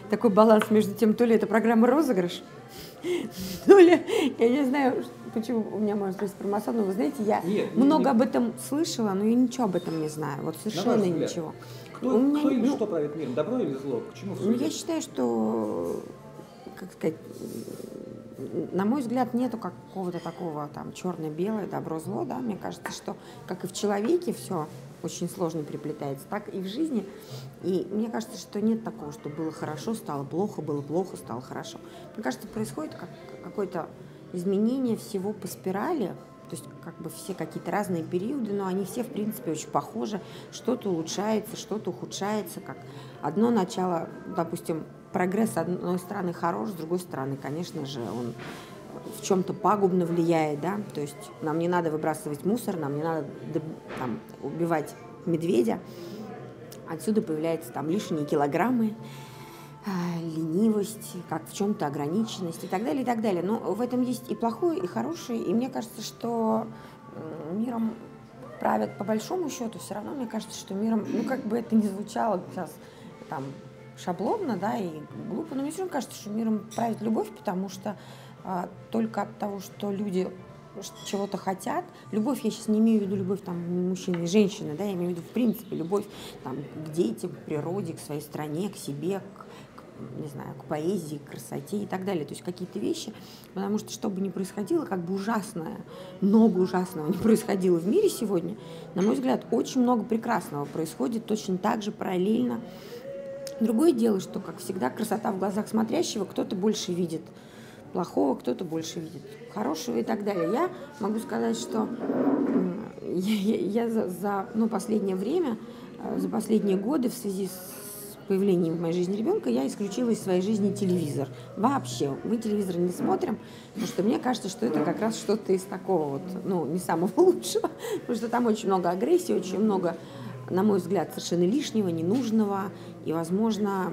такой баланс между тем, то ли это программа «Розыгрыш», то ли, я не знаю, почему у меня может быть информация, но вы знаете, я много об этом слышала, но я ничего об этом не знаю, вот совершенно ничего. Кто или что правит миром, добро или зло? К чему все идет? Я считаю, что, как сказать, на мой взгляд, нету какого-то такого там черно-белое, добро-зло, да, мне кажется, что как и в человеке все очень сложно переплетается, так и в жизни, и мне кажется, что нет такого, что было хорошо, стало плохо, было плохо, стало хорошо. Мне кажется, происходит какое-то изменение всего по спирали, то есть как бы все какие-то разные периоды, но они все, в принципе, очень похожи, что-то улучшается, что-то ухудшается, как одно начало, допустим, прогресс с одной стороны хорош, с другой стороны, конечно же, он в чем-то пагубно влияет, да, то есть нам не надо выбрасывать мусор, нам не надо там, убивать медведя, отсюда появляются там лишние килограммы, ленивость, как в чем-то ограниченность и так далее, и так далее. Но в этом есть и плохое, и хорошее, и мне кажется, что миром правят по большому счету, все равно мне кажется, что миром, ну как бы это ни звучало сейчас там шаблонно, да, и глупо, но мне все равно кажется, что миром правит любовь, потому что только от того, что люди чего-то хотят, любовь, я сейчас не имею в виду любовь там мужчины и женщины, да, я имею в виду в принципе любовь там к детям, к природе, к своей стране, к себе, не знаю, к поэзии, к красоте и так далее, то есть какие-то вещи, потому что что бы ни происходило, как бы ужасное, много ужасного не происходило в мире сегодня, на мой взгляд, очень много прекрасного происходит точно так же параллельно. Другое дело, что, как всегда, красота в глазах смотрящего, кто-то больше видит плохого, кто-то больше видит хорошего и так далее. Я могу сказать, что я за последнее время, за последние годы в связи с появлением в моей жизни ребенка, я исключила из своей жизни телевизор. Вообще, мы телевизор не смотрим, потому что мне кажется, что это как раз что-то из такого вот, ну, не самого лучшего, потому что там очень много агрессии, очень много, на мой взгляд, совершенно лишнего, ненужного и, возможно,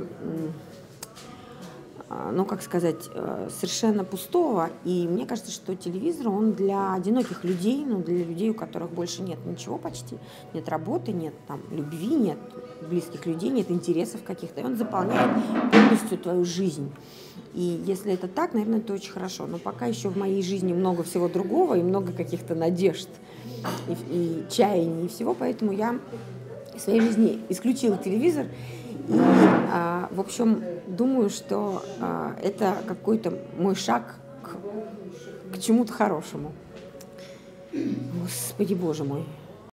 ну, как сказать, совершенно пустого. И мне кажется, что телевизор, он для одиноких людей, ну, для людей, у которых больше нет ничего почти, нет работы, нет там любви, нет близких людей, нет интересов каких-то, и он заполняет полностью твою жизнь. И если это так, наверное, это очень хорошо. Но пока еще в моей жизни много всего другого и много каких-то надежд и чаяний и всего, поэтому я в своей жизни исключила телевизор. И, в общем, думаю, что это какой-то мой шаг к чему-то хорошему. Господи, Боже мой.